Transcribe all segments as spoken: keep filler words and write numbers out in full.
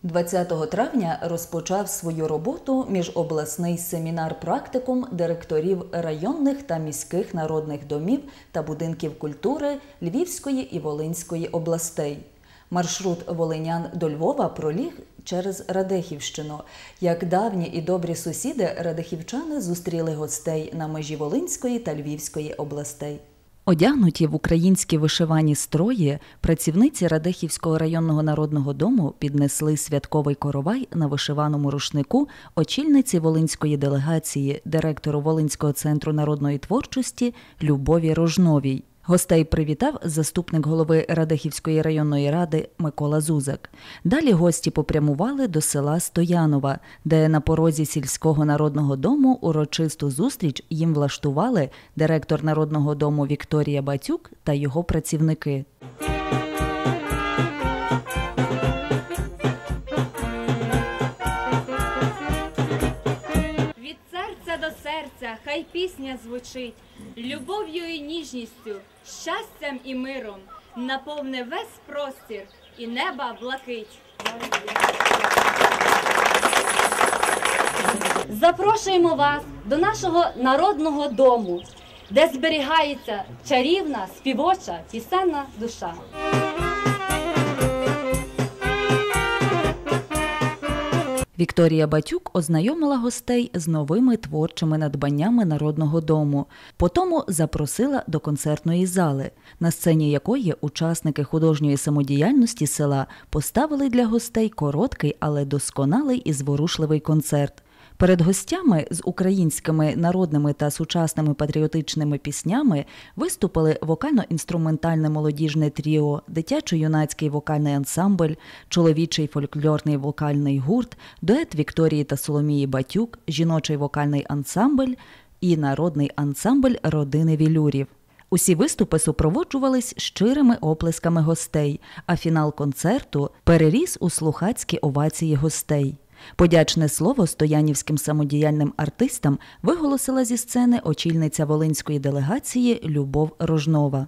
двадцятого травня розпочав свою роботу міжобласний семінар-практикум директорів районних та міських народних домів та будинків культури Львівської і Волинської областей. Маршрут волинян до Львова проліг через Радехівщину. Як давні і добрі сусіди, радехівчани зустріли гостей на межі Волинської та Львівської областей. Одягнуті в українські вишивані строї, працівниці Радехівського районного народного дому піднесли святковий коровай на вишиваному рушнику очільниці волинської делегації, директору Волинського центру народної творчості Любові Рожновій. Гостей привітав заступник голови Радехівської районної ради Микола Зузак. Далі гості попрямували до села Стоянова, де на порозі сільського народного дому урочисту зустріч їм влаштували директор народного дому Вікторія Батюк та його працівники. Від серця до серця хай пісня звучить, любов'ю і ніжністю, щастям і миром, наповне весь простір і неба блакить. Запрошуємо вас до нашого народного дому, де зберігається чарівна, співоча, пісенна душа. Вікторія Батюк ознайомила гостей з новими творчими надбаннями народного дому. Потому запросила до концертної зали, на сцені якої учасники художньої самодіяльності села поставили для гостей короткий, але досконалий і зворушливий концерт. Перед гостями з українськими народними та сучасними патріотичними піснями виступили вокально-інструментальне молодіжне тріо, дитячо-юнацький вокальний ансамбль, чоловічий фольклорний вокальний гурт, дует Вікторії та Соломії Батюк, жіночий вокальний ансамбль і народний ансамбль родини Вілюрів. Усі виступи супроводжувались щирими оплесками гостей, а фінал концерту переріс у слухацькі овації гостей. Подячне слово стоянівським самодіяльним артистам виголосила зі сцени очільниця волинської делегації Любов Рожнова.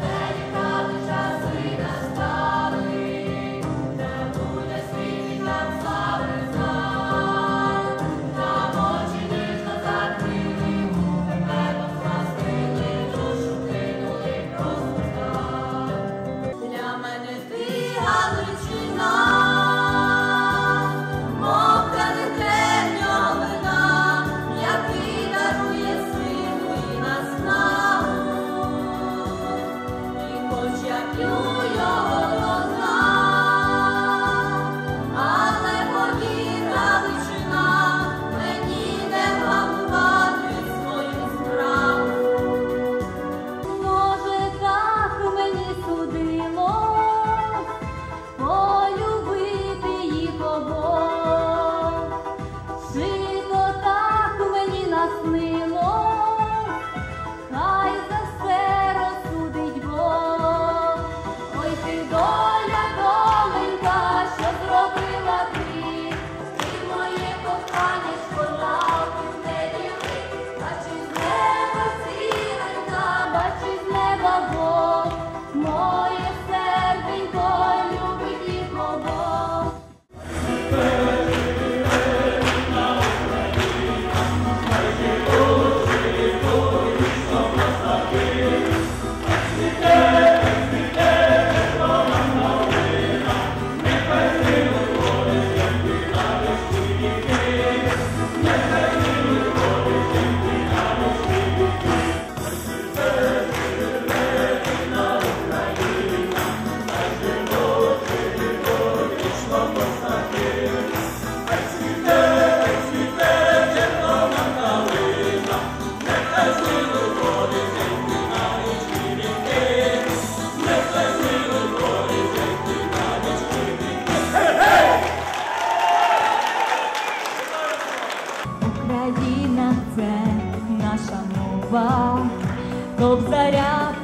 Кобзаря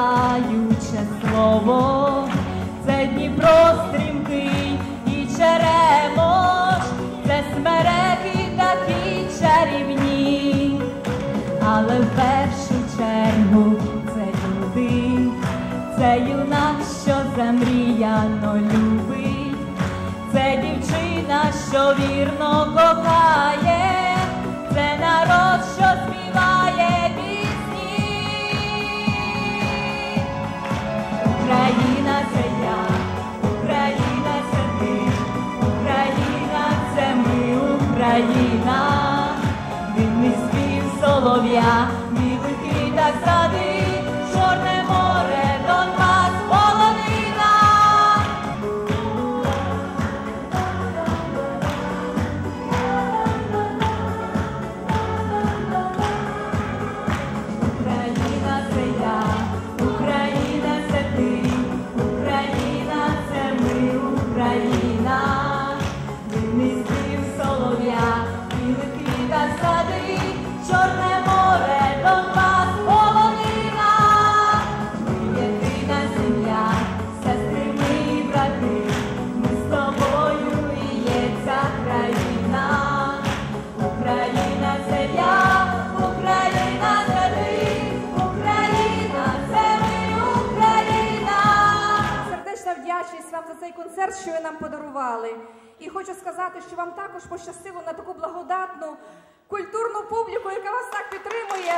палаюче слово, це Дніпро стрімкий і Черемош, це смереки такі чарівні, але в першу чергу це люди, це юнак, що замріяно любить, це дівчина. що вірно кохає, це народ, що співає пісні. Україна – це я, Україна – це ти, Україна – це ми, Україна. Дивний спів солов'я, білий квітах сади, Чорне море, Донбас, полонина. Україна – це я, Україна – це ти, Україна – це ми, Україна. Дивний спів солов'я, білий квітах сади, Чорне море, Донбас, полонина. Ми єдина сім'я, сестри ми і брати, ми з тобою і є ця країна. Україна – це я, Україна – це ти, Україна – це ми, Україна. Сердечна вдячність вам за цей концерт, що ви нам подарували. І хочу сказати, що вам також пощастило на таку благодатну, культурну публіку, яка вас так підтримує.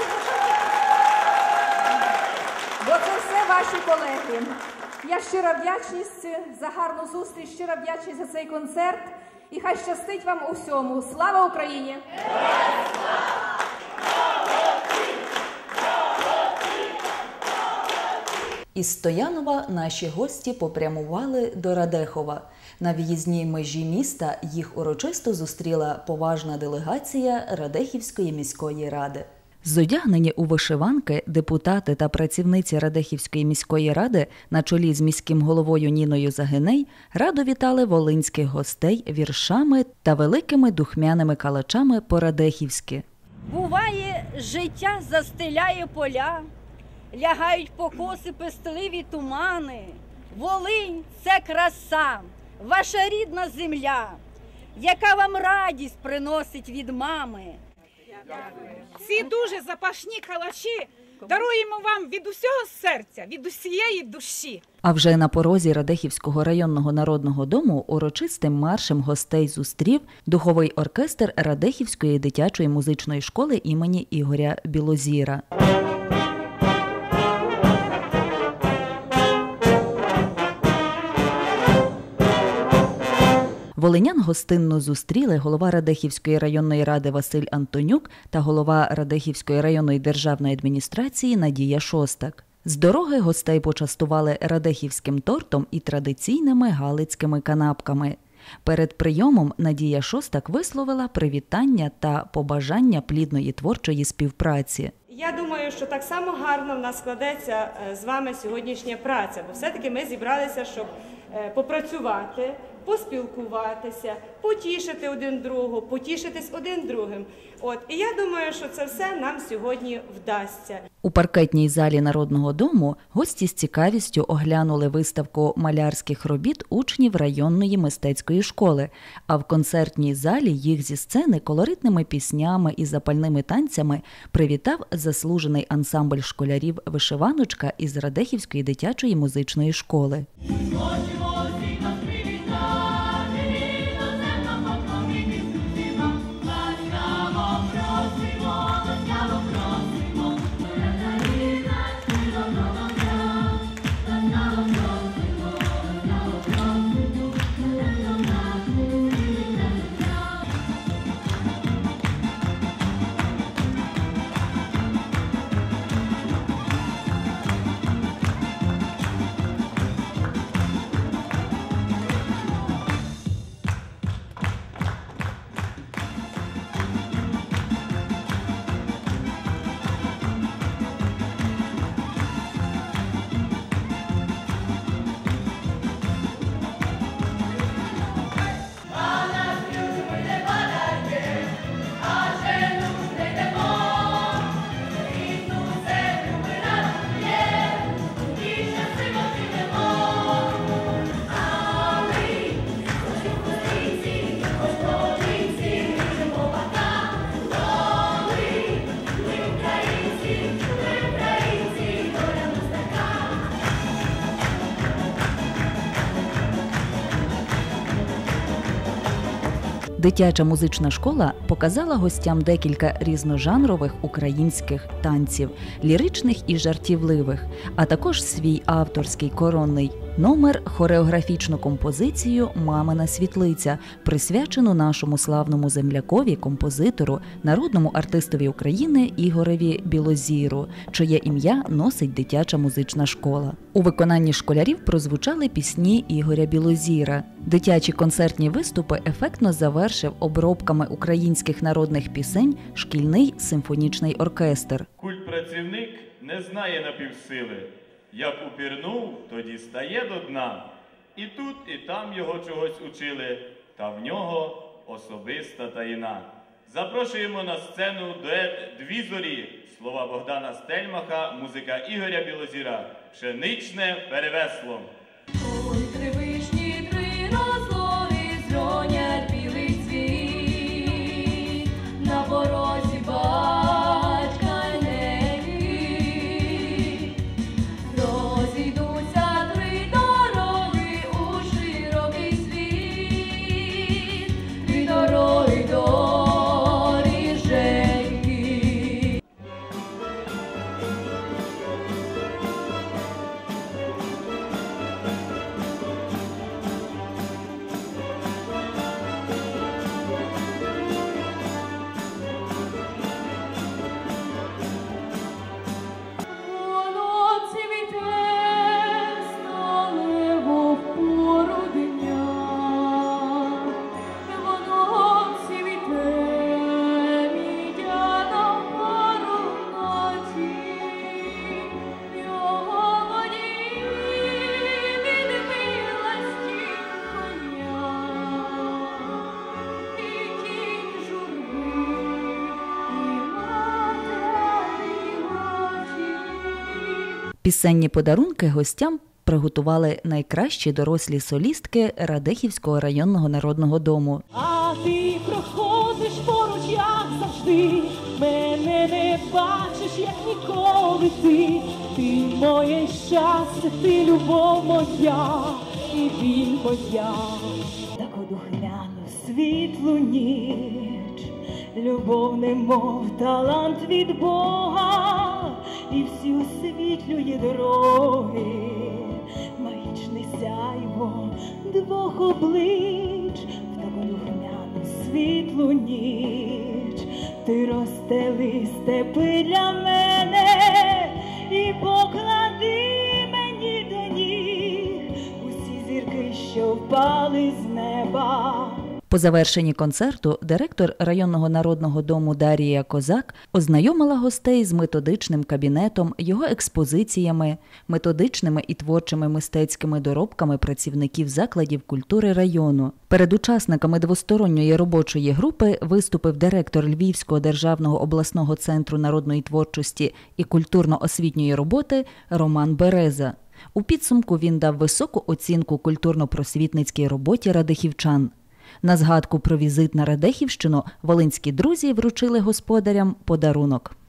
Бо це все ваші колеги. Я щира вдячність за гарну зустріч, щира вдячність за цей концерт. І хай щастить вам у всьому. Слава Україні! Із Стоянова наші гості попрямували до Радехова. На в'їзній межі міста їх урочисто зустріла поважна делегація Радехівської міської ради. Зодягнені у вишиванки депутати та працівниці Радехівської міської ради на чолі з міським головою Ніною Загиней радо вітали волинських гостей віршами та великими духмяними калачами по-радехівськи. Буває, життя застеляє поля, лягають покоси пестливі тумани. Волинь – це краса, ваша рідна земля, яка вам радість приносить від мами. Ці дуже запашні калачі даруємо вам від усього серця, від усієї душі. А вже на порозі Радехівського районного народного дому урочистим маршем гостей зустрів духовий оркестр Радехівської дитячої музичної школи імені Ігоря Білозіра. Волинян гостинно зустріли голова Радехівської районної ради Василь Антонюк та голова Радехівської районної державної адміністрації Надія Шостак. З дороги гостей почастували радехівським тортом і традиційними галицькими канапками. Перед прийомом Надія Шостак висловила привітання та побажання плідної творчої співпраці. Я думаю, що так само гарно в нас складеться з вами сьогоднішня праця, бо все-таки ми зібралися, щоб попрацювати, поспілкуватися, потішити один другого, потішитись один другим. От, і я думаю, що це все нам сьогодні вдасться. У паркетній залі Народного дому гості з цікавістю оглянули виставку малярських робіт учнів районної мистецької школи, а в концертній залі їх зі сцени колоритними піснями і запальними танцями привітав заслужений ансамбль школярів «Вишиваночка» із Радехівської дитячої музичної школи. Дитяча музична школа показала гостям декілька різножанрових українських танців, ліричних і жартівливих, а також свій авторський коронний номер – хореографічну композицію «Мамина світлиця», присвячену нашому славному землякові, композитору, народному артистові України Ігореві Білозіру, чиє ім'я носить дитяча музична школа. У виконанні школярів прозвучали пісні Ігоря Білозіра. Дитячі концертні виступи ефектно завершив обробками українських народних пісень шкільний симфонічний оркестр. Культпрацівник не знає напівсили. Як упірнув, тоді стає до дна. І тут, і там його чогось учили, та в нього особиста таїна. Запрошуємо на сцену дует «Дві зорі». Слова Богдана Стельмаха, музика Ігоря Білозіра. Пшеничне перевесло. Ой, три вишні, три розлоги, зронять білий цвіт, на порозі батька й неї. Розійдуться три дороги у широкий світ, три дороги доріженькі. Воно цвіте сталево в пору дня, воно цвіте мідяна в парунаті, його воді від милості коня, і тінь журби, і матері очі. Пісенні подарунки гостям приготували найкращі дорослі солістки Радехівського районного народного дому. А ти проходиш поруч, як завжди, мене не бачиш, як ніколи ти. Ти моє щастя, ти любов моя, і біль моя. Таку духмяну світлу ніч, любов немов талант від Бога, і всі освітлює дороги, магічне сяйво двох облич. В таку духмяну світлу ніч ти розстели степи для мене і поклади мені до ніг усі зірки, що впали з неба. По завершенні концерту директор районного народного дому Дарія Козак ознайомила гостей з методичним кабінетом, його експозиціями, методичними і творчими мистецькими доробками працівників закладів культури району. Перед учасниками двосторонньої робочої групи виступив директор Львівського державного обласного центру народної творчості і культурно-освітньої роботи Роман Береза. У підсумку він дав високу оцінку культурно-просвітницькій роботі радехівчан. На згадку про візит на Радехівщину волинські друзі вручили господарям подарунок.